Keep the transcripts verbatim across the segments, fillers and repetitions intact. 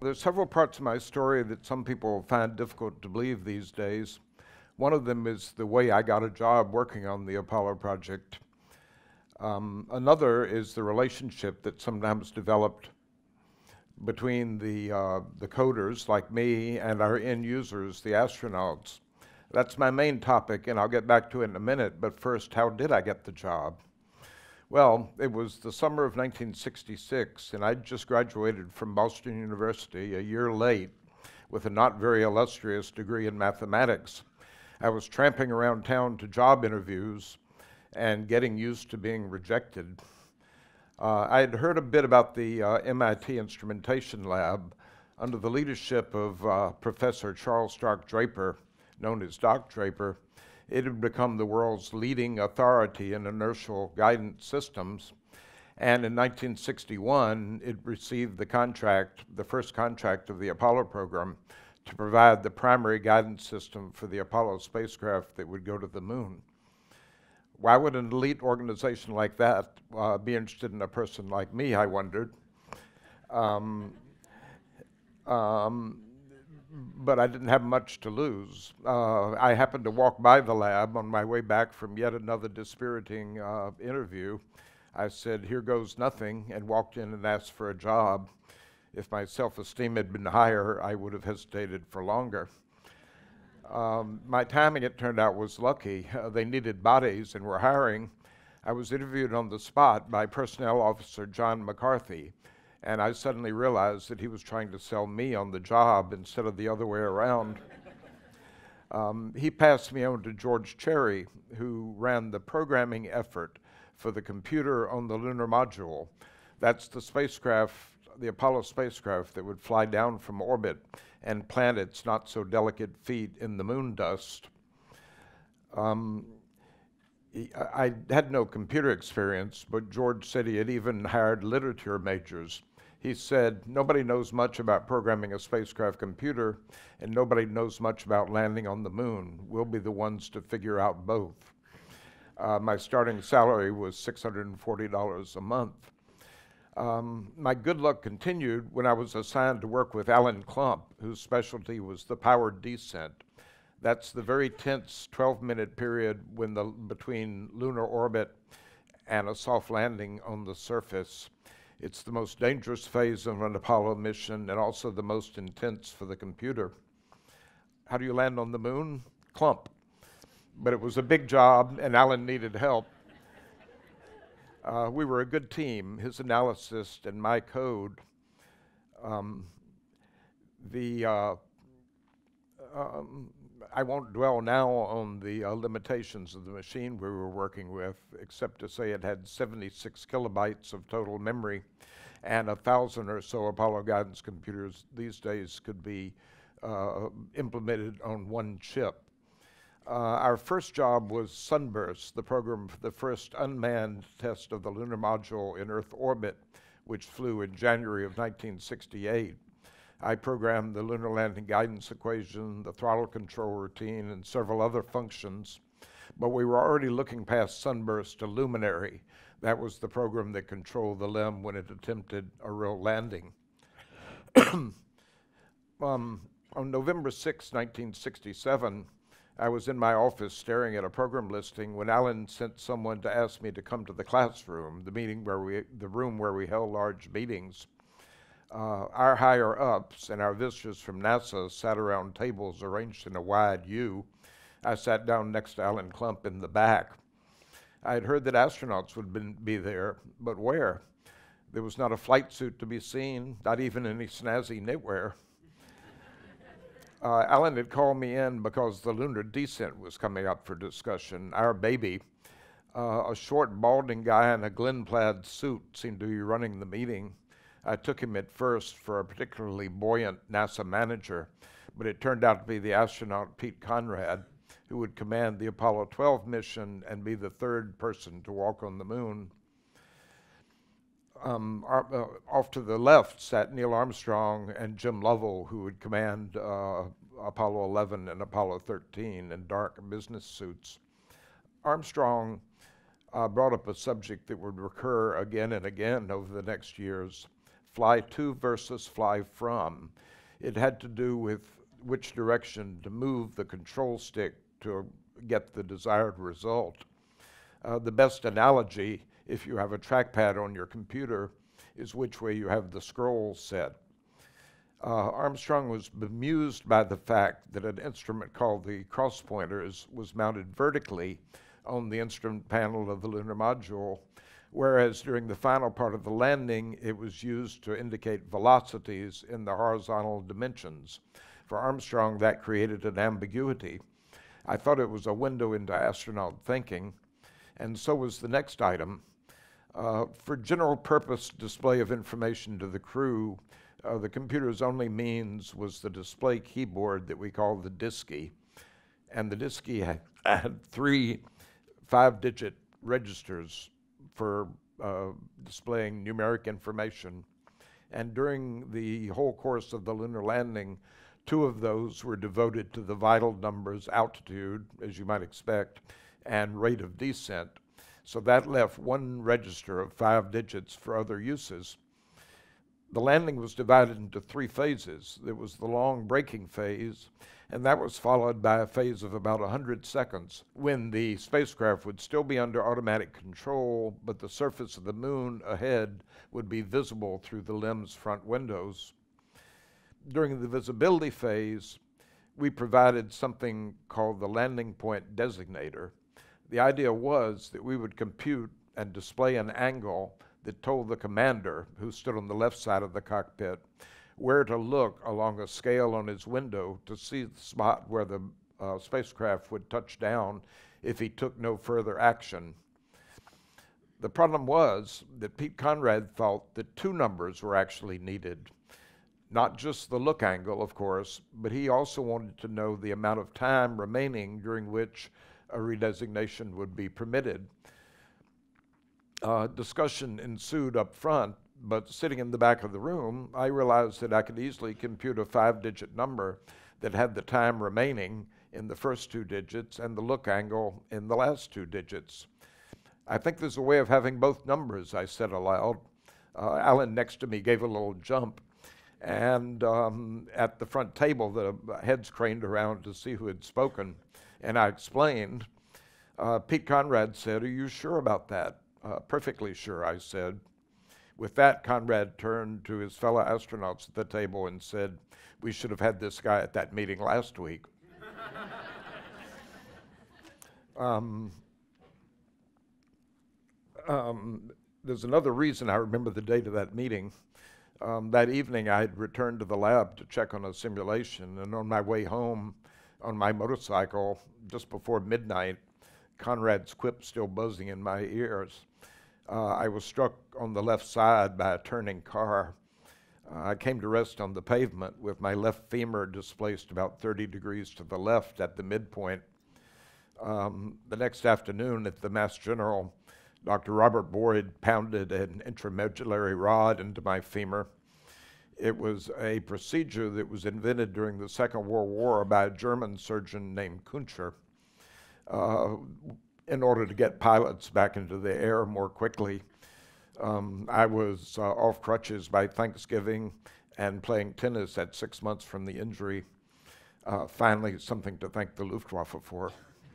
there's several parts of my story that some people find difficult to believe these days. One of them is the way I got a job working on the Apollo project. Um, another is the relationship that sometimes developed between the, uh, the coders like me and our end users, the astronauts. That's my main topic, and I'll get back to it in a minute, but first, how did I get the job? Well, it was the summer of nineteen sixty-six, and I'd just graduated from Boston University a year late with a not very illustrious degree in mathematics. I was tramping around town to job interviews and getting used to being rejected. Uh, I had heard a bit about the uh, M I T Instrumentation Lab under the leadership of uh, Professor Charles Stark Draper, known as Doc Draper. It had become the world's leading authority in inertial guidance systems. And in nineteen sixty-one, it received the contract, the first contract of the Apollo program, to provide the primary guidance system for the Apollo spacecraft that would go to the moon. Why would an elite organization like that uh, be interested in a person like me, I wondered. Um, um, but I didn't have much to lose. Uh, I happened to walk by the lab on my way back from yet another dispiriting uh, interview. I said, "Here goes nothing," and walked in and asked for a job. If my self-esteem had been higher, I would have hesitated for longer. Um, my timing, it turned out, was lucky. Uh, they needed bodies and were hiring. I was interviewed on the spot by Personnel Officer John McCarthy, and I suddenly realized that he was trying to sell me on the job instead of the other way around. Um, he passed me on to George Cherry, who ran the programming effort for the computer on the Lunar Module. That's the spacecraft, the Apollo spacecraft that would fly down from orbit and plant its not so delicate feet in the moon dust. Um, he, I, I had no computer experience, but George said he had even hired literature majors. He said, "Nobody knows much about programming a spacecraft computer, and nobody knows much about landing on the moon. We'll be the ones to figure out both." Uh, my starting salary was six hundred forty dollars a month. Um, my good luck continued when I was assigned to work with Alan Klump, whose specialty was the powered descent. That's the very tense twelve-minute period when the, between lunar orbit and a soft landing on the surface. It's the most dangerous phase of an Apollo mission and also the most intense for the computer. How do you land on the moon? Clump. But it was a big job, and Alan needed help. Uh, we were a good team, his analysis and my code. Um, the, uh, um, I won't dwell now on the uh, limitations of the machine we were working with, except to say it had seventy-six kilobytes of total memory, and a thousand or so Apollo guidance computers these days could be uh, implemented on one chip. Uh, our first job was Sunburst, the program for the first unmanned test of the lunar module in Earth orbit, which flew in January of nineteen sixty-eight. I programmed the lunar landing guidance equation, the throttle control routine, and several other functions. But we were already looking past Sunburst to Luminary. That was the program that controlled the L E M when it attempted a real landing. um, on November sixth, nineteen sixty-seven, I was in my office staring at a program listing when Alan sent someone to ask me to come to the classroom, the meeting where we, the room where we held large meetings. Uh, our higher-ups and our visitors from NASA sat around tables arranged in a wide U. I sat down next to Alan Klump in the back. I had heard that astronauts would been, be there, but where? There was not a flight suit to be seen, not even any snazzy knitwear. Uh, Alan had called me in because the lunar descent was coming up for discussion, our baby. Uh, a short, balding guy in a Glen plaid suit seemed to be running the meeting. I took him at first for a particularly buoyant NASA manager, but it turned out to be the astronaut Pete Conrad, who would command the Apollo twelve mission and be the third person to walk on the moon. Um, our, uh, off to the left sat Neil Armstrong and Jim Lovell, who would command uh, Apollo eleven and Apollo thirteen in dark business suits. Armstrong uh, brought up a subject that would recur again and again over the next years: fly to versus fly from. It had to do with which direction to move the control stick to get the desired result. Uh, the best analogy, if you have a trackpad on your computer, is which way you have the scroll set. Uh, Armstrong was bemused by the fact that an instrument called the cross pointers was mounted vertically on the instrument panel of the lunar module, whereas during the final part of the landing, it was used to indicate velocities in the horizontal dimensions. For Armstrong, that created an ambiguity. I thought it was a window into astronaut thinking, and so was the next item. Uh, for general purpose display of information to the crew, uh, the computer's only means was the display keyboard that we call the disky. And the disky had, had three five-digit registers for uh, displaying numeric information. And during the whole course of the lunar landing, two of those were devoted to the vital numbers, altitude, as you might expect, and rate of descent. So that left one register of five digits for other uses. The landing was divided into three phases. There was the long braking phase, and that was followed by a phase of about one hundred seconds when the spacecraft would still be under automatic control, but the surface of the moon ahead would be visible through the L I M's front windows. During the visibility phase, we provided something called the landing point designator. The idea was that we would compute and display an angle that told the commander, who stood on the left side of the cockpit, where to look along a scale on his window to see the spot where the uh, spacecraft would touch down if he took no further action. The problem was that Pete Conrad thought that two numbers were actually needed. Not just the look angle, of course, but he also wanted to know the amount of time remaining during which a redesignation would be permitted. Uh, discussion ensued up front, but sitting in the back of the room, I realized that I could easily compute a five-digit number that had the time remaining in the first two digits and the look angle in the last two digits. I think there's a way of having both numbers, I said aloud. Uh, Alan next to me gave a little jump, and um, at the front table, the heads craned around to see who had spoken, and I explained. Uh, Pete Conrad said, "Are you sure about that?" Uh, perfectly sure, I said. With that, Conrad turned to his fellow astronauts at the table and said, "We should have had this guy at that meeting last week." um, um, there's another reason I remember the date of that meeting. Um, that evening, I had returned to the lab to check on a simulation, and on my way home on my motorcycle, just before midnight, Conrad's quip still buzzing in my ears. Uh, I was struck on the left side by a turning car. Uh, I came to rest on the pavement with my left femur displaced about thirty degrees to the left at the midpoint. Um, the next afternoon at the Mass General, Doctor Robert Boyd pounded an intramedullary rod into my femur. It was a procedure that was invented during the Second World War by a German surgeon named Kuntscher uh, in order to get pilots back into the air more quickly. Um, I was uh, off crutches by Thanksgiving and playing tennis at six months from the injury. Uh, finally, something to thank the Luftwaffe for.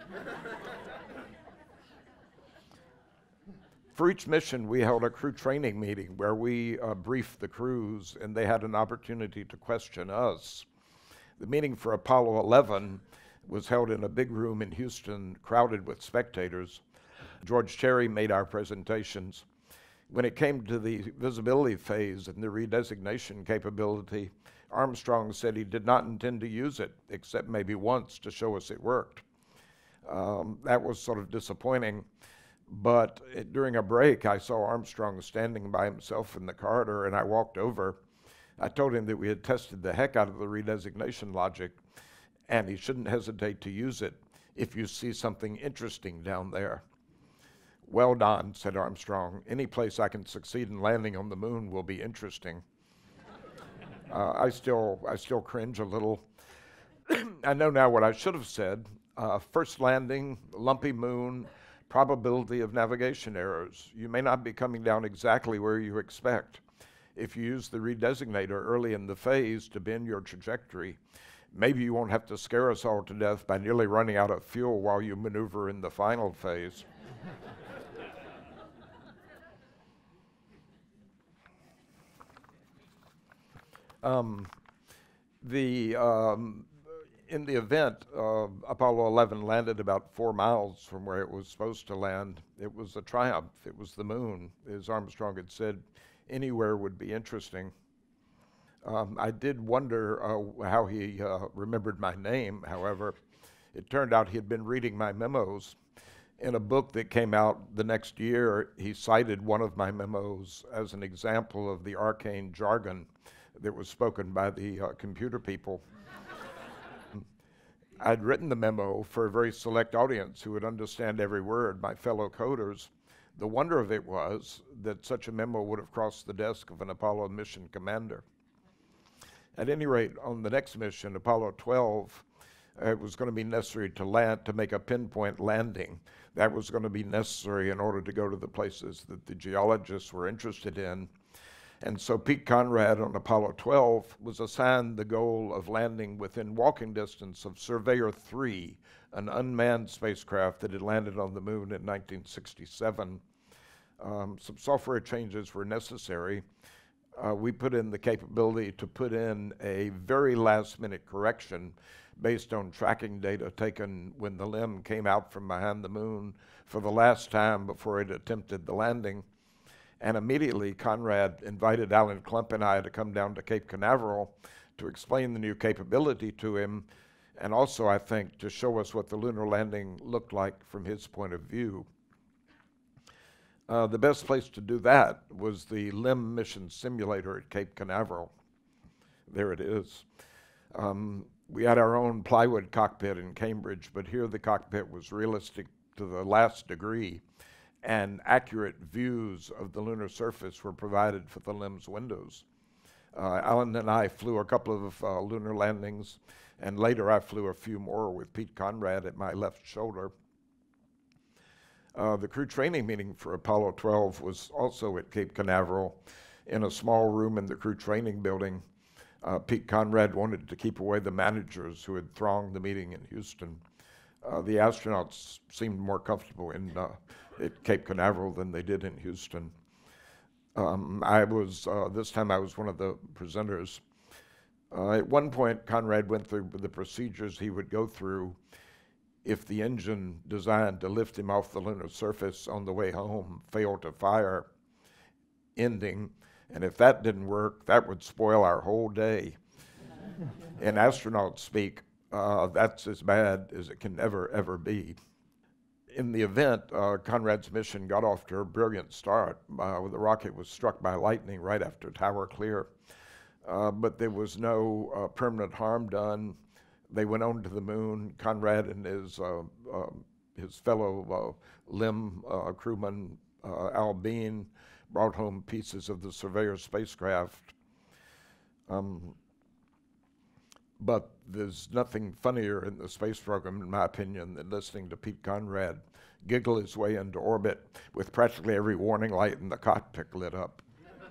For each mission, we held a crew training meeting where we uh, briefed the crews, and they had an opportunity to question us. The meeting for Apollo eleven was held in a big room in Houston, crowded with spectators. George Cherry made our presentations. When it came to the visibility phase and the redesignation capability, Armstrong said he did not intend to use it, except maybe once to show us it worked. Um, that was sort of disappointing. But it, during a break, I saw Armstrong standing by himself in the corridor, and I walked over. I told him that we had tested the heck out of the redesignation logic, and he shouldn't hesitate to use it if you see something interesting down there. "Well, Don," said Armstrong, "any place I can succeed in landing on the moon will be interesting." uh, I still, I still cringe a little. I know now what I should have said. Uh, first landing, lumpy moon, probability of navigation errors. You may not be coming down exactly where you expect. if you use the redesignator early in the phase to bend your trajectory, maybe you won't have to scare us all to death by nearly running out of fuel while you maneuver in the final phase. um, the, um, in the event, uh, Apollo eleven landed about four miles from where it was supposed to land. It was a triumph. It was the moon. As Armstrong had said, anywhere would be interesting. Um, I did wonder uh, how he uh, remembered my name, however. It turned out he had been reading my memos. In a book that came out the next year, he cited one of my memos as an example of the arcane jargon that was spoken by the uh, computer people. I'd written the memo for a very select audience who would understand every word, my fellow coders. The wonder of it was that such a memo would have crossed the desk of an Apollo mission commander. At any rate, on the next mission, Apollo twelve, uh, it was going to be necessary to land, to make a pinpoint landing. That was going to be necessary in order to go to the places that the geologists were interested in. And so Pete Conrad on Apollo twelve was assigned the goal of landing within walking distance of Surveyor three, an unmanned spacecraft that had landed on the moon in nineteen sixty-seven. Um, some software changes were necessary. Uh, we put in the capability to put in a very last-minute correction based on tracking data taken when the limb came out from behind the moon for the last time before it attempted the landing. And immediately, Conrad invited Alan Klump and I to come down to Cape Canaveral to explain the new capability to him, and also, I think, to show us what the lunar landing looked like from his point of view. Uh, the best place to do that was the LIM mission simulator at Cape Canaveral. There it is. Um, we had our own plywood cockpit in Cambridge, but here the cockpit was realistic to the last degree, and accurate views of the lunar surface were provided for the LIMS windows. Uh, Alan and I flew a couple of uh, lunar landings, and later I flew a few more with Pete Conrad at my left shoulder. Uh, the crew training meeting for Apollo twelve was also at Cape Canaveral in a small room in the crew training building. Uh, Pete Conrad wanted to keep away the managers who had thronged the meeting in Houston. Uh, the astronauts seemed more comfortable in uh, at Cape Canaveral than they did in Houston. Um, I was, uh, this time I was one of the presenters. Uh, at one point, Conrad went through the procedures he would go through if the engine designed to lift him off the lunar surface on the way home failed to fire, ending, and if that didn't work, that would spoil our whole day. In astronaut speak, uh, that's as bad as it can ever, ever be. In the event, uh, Conrad's mission got off to a brilliant start. Uh, the rocket was struck by lightning right after tower clear, uh, but there was no uh, permanent harm done. They went on to the moon. Conrad and his uh, uh, his fellow uh, LIM uh, crewman, uh, Al Bean, brought home pieces of the Surveyor spacecraft. Um, But there's nothing funnier in the space program, in my opinion, than listening to Pete Conrad giggle his way into orbit with practically every warning light in the cockpit lit up.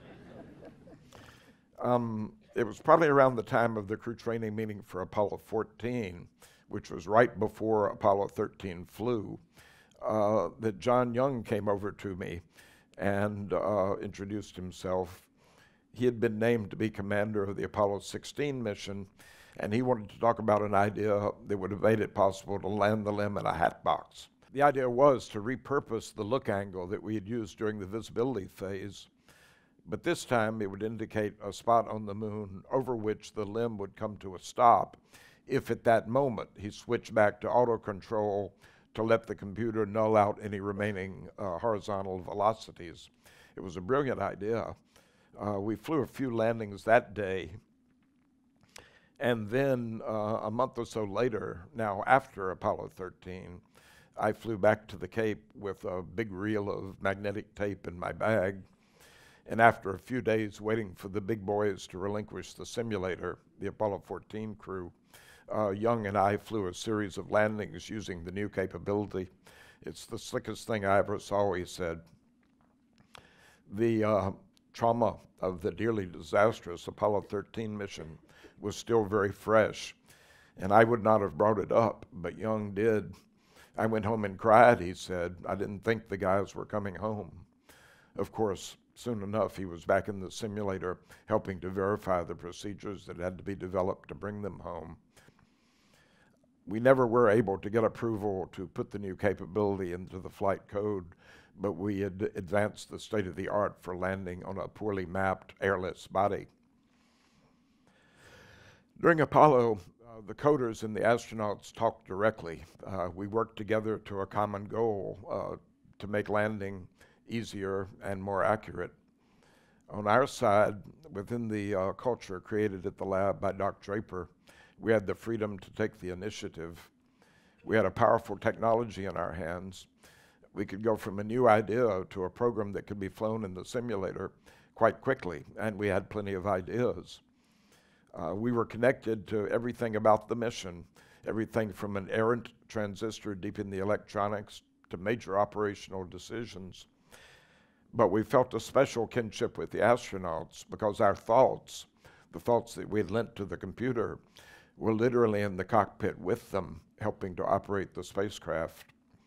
um, it was probably around the time of the crew training meeting for Apollo fourteen, which was right before Apollo thirteen flew, uh, that John Young came over to me and uh, introduced himself. He had been named to be commander of the Apollo sixteen mission, and he wanted to talk about an idea that would have made it possible to land the LIM in a hat box. The idea was to repurpose the look angle that we had used during the visibility phase, but this time it would indicate a spot on the moon over which the LIM would come to a stop if at that moment he switched back to auto control to let the computer null out any remaining uh, horizontal velocities. It was a brilliant idea. Uh, we flew a few landings that day. And then uh, a month or so later, now after Apollo thirteen, I flew back to the Cape with a big reel of magnetic tape in my bag. And after a few days waiting for the big boys to relinquish the simulator, the Apollo fourteen crew, uh, Young and I flew a series of landings using the new capability. It's the slickest thing I ever saw, he said. The, uh, trauma of the dearly disastrous Apollo thirteen mission was still very fresh. And I would not have brought it up, but Young did. I went home and cried, he said. I didn't think the guys were coming home. Of course, soon enough, he was back in the simulator helping to verify the procedures that had to be developed to bring them home. We never were able to get approval to put the new capability into the flight code, but we had advanced the state-of-the-art for landing on a poorly mapped airless body. During Apollo, uh, the coders and the astronauts talked directly. Uh, we worked together to a common goal uh, to make landing easier and more accurate. On our side, within the uh, culture created at the lab by Doc Draper, we had the freedom to take the initiative. We had a powerful technology in our hands. We could go from a new idea to a program that could be flown in the simulator quite quickly, and we had plenty of ideas. Uh, we were connected to everything about the mission, everything from an errant transistor deep in the electronics to major operational decisions. But we felt a special kinship with the astronauts because our thoughts, the thoughts that we had lent to the computer, were literally in the cockpit with them, helping to operate the spacecraft.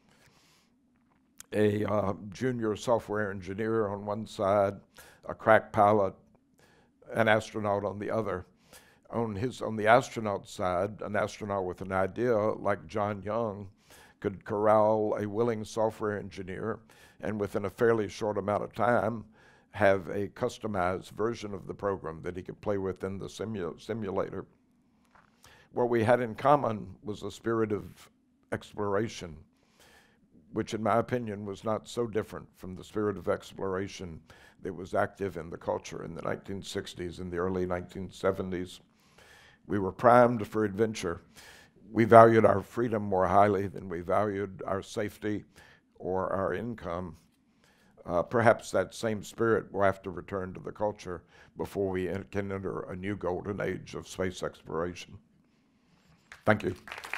A uh, junior software engineer on one side, a crack pilot, an astronaut on the other. On, his, on the astronaut side, an astronaut with an idea like John Young could corral a willing software engineer and within a fairly short amount of time have a customized version of the program that he could play with in the simu simulator. What we had in common was a spirit of exploration, which in my opinion was not so different from the spirit of exploration that was active in the culture in the nineteen sixties and the early nineteen seventies. We were primed for adventure. We valued our freedom more highly than we valued our safety or our income. Uh, perhaps that same spirit will have to return to the culture before we can enter a new golden age of space exploration. Thank you.